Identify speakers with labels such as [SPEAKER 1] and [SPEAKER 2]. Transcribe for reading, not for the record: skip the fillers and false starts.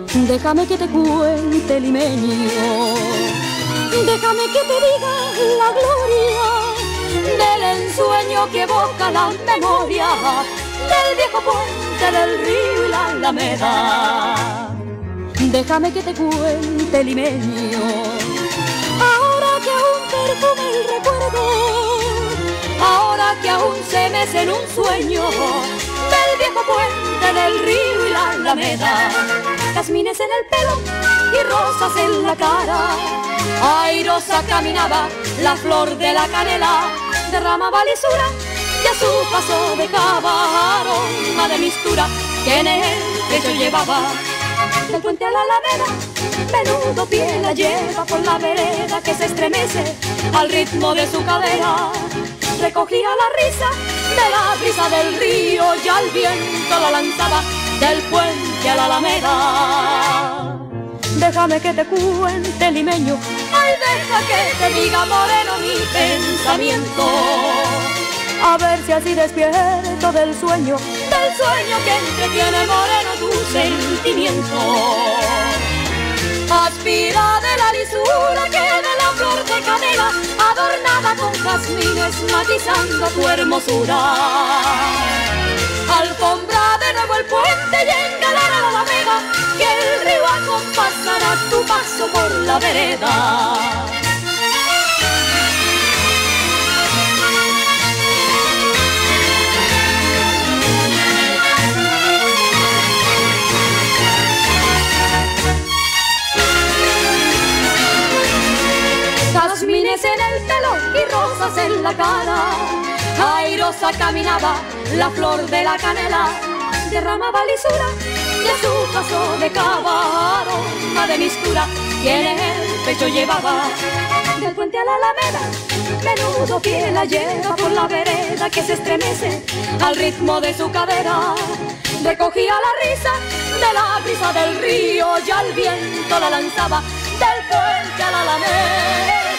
[SPEAKER 1] Déjame que te cuente, limeño, déjame que te diga la gloria del ensueño que evoca la memoria del viejo puente del río y la Alameda. Déjame que te cuente, limeño, ahora que aún perfume el recuerdo, ahora que aún se mece en un sueño del viejo puente del río y la Alameda. Jazmines en el pelo y rosas en la cara, airosa caminaba la flor de la canela, derramaba lisura y a su paso dejaba aroma de mistura que en el pecho llevaba. Del puente a la Alameda, menudo pie la lleva por la vereda que se estremece al ritmo de su cadera. Recogía la risa de la brisa del río y al viento la lanzaba del puente a la Alameda. Déjame que te cuente, limeño, ay, deja que te diga, moreno, mi pensamiento, a ver si así despierto del sueño que entretiene, moreno, tu sentimiento. Aspira de la lisura que de la flor de canela, adornada con jazmines matizando tu hermosura. Alfombra de nuevo el puente y engalara la Alameda, que el río acompasará tu paso por la vereda. Jazmines en el pelo y rosas en la cara, airosa caminaba la flor de la canela, derramaba lisura y a su paso dejaba aroma de mistura que en el pecho llevaba. Del puente a la Alameda, menudo pie la lleva por la vereda que se estremece al ritmo de su cadera. Recogía la risa de la brisa del río y al viento la lanzaba del puente a la Alameda.